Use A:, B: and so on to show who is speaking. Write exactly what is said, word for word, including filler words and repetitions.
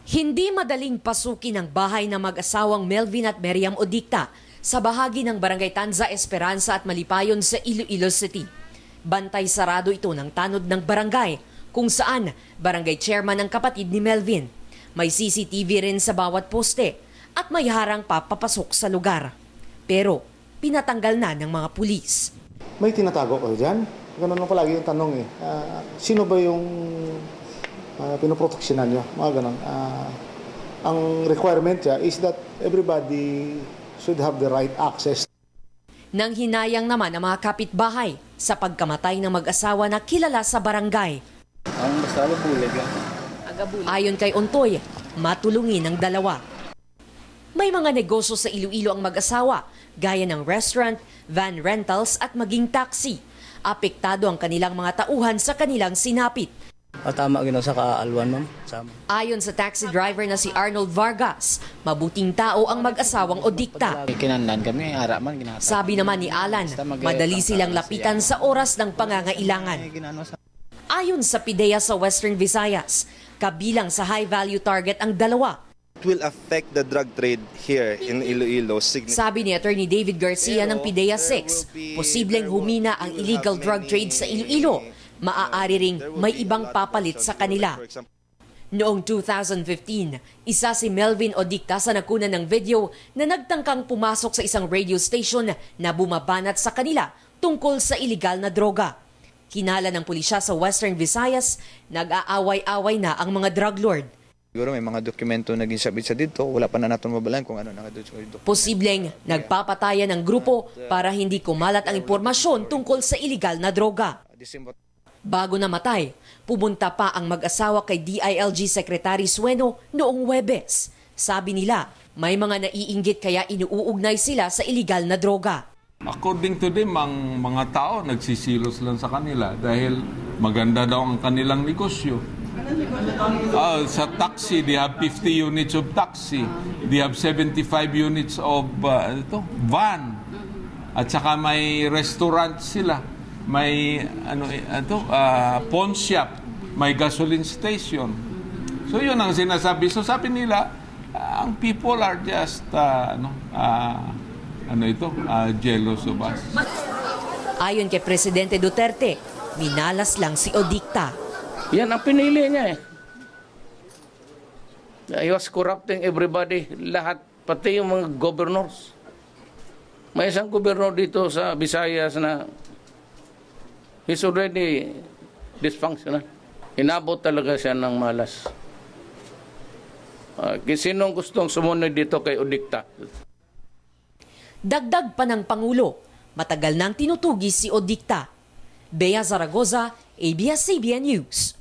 A: Hindi madaling pasukin ang bahay ng mag-asawang Melvin at Meriam Odicta sa bahagi ng Barangay Tanza Esperanza at Malipayon sa Iloilo City. Bantay sarado ito ng tanod ng barangay kung saan barangay chairman ang kapatid ni Melvin. May C C T V rin sa bawat poste at may harang pa papasok sa lugar. Pero pinatanggal na ng mga pulis.
B: May tinatago ko dyan? Ganun lang palagi yung tanong eh. Uh, sino ba yung uh, pinoproteksyonan nyo? Mga ganun. Uh, ang requirement niya is that everybody should have the right access.
A: Nang hinayang naman ang mga kapitbahay sa pagkamatay ng mag-asawa na kilala sa barangay.
C: Ang basta bulig.
A: Ayon kay Ontoy, matulungin ang dalawa. May mga negosyo sa Iloilo ang mag-asawa, gaya ng restaurant, van rentals at maging taxi. Apektado ang kanilang mga tauhan sa kanilang sinapit.
C: O, tama gino sa kaalwan, ma'am. Sama.
A: Ayon sa taxi driver na si Arnold Vargas, mabuting tao ang mag-asawang Odicta.
C: Kinandan kami, araman, ginata.
A: Sabi naman ni Alan, madali silang lapitan sa oras ng pangangailangan. Ayon sa PIDEA sa Western Visayas, kabilang sa high-value target ang dalawa.
D: It will affect the drug trade here in Iloilo.
A: Sabi ni Attorney David Garcia ng PIDEA six, posibleng humina ang illegal drug trade sa Iloilo. Maaari ring may ibang papalit sa kanila. Noong two thousand fifteen, isa si Melvin Odicta sa nakunan ng video na nagtangkang pumasok sa isang radio station na bumabanat sa kanila tungkol sa iligal na droga. Kinala ng pulisya sa Western Visayas, nag-aaway-away na ang mga drug lord.
E: Siguro may mga dokumento na ginsabi sa dito, wala pa na natin mabalaan kung ano nakadokumento.
A: Posibleng nagpapatayan ng grupo para hindi kumalat ang impormasyon tungkol sa iligal na droga. Bago namatay, pumunta pa ang mag-asawa kay D I L G Secretary Sueno noong Huwebes. Sabi nila, may mga naiinggit kaya inuugnay sila sa iligal na droga.
F: According to them, ang mga tao nagsisilos lang sa kanila dahil maganda daw ang kanilang negosyo. Uh, sa taxi, they have fifty units of taxi. They have seventy-five units of uh, ito, van. At saka may restaurant sila. May ano ito, uh, pawn shop. May gasoline station. So yun ang sinasabi. So sabi nila, uh, ang people are just uh, ano, uh, ano ito, uh, jealous of us.
A: Ayon kay Presidente Duterte, minalas lang si Odicta.
G: Yan ang pinili niya eh. He was corrupting everybody, lahat, pati yung mga governors. May isang gobernador dito sa Visayas na he's already dysfunctional. Inabot talaga siya ng malas. Uh, sinong gustong sumunod dito kay Odicta?
A: Dagdag pa ng Pangulo, matagal nang tinutugis si Odicta. Bea Zaragoza, A B S C B N News.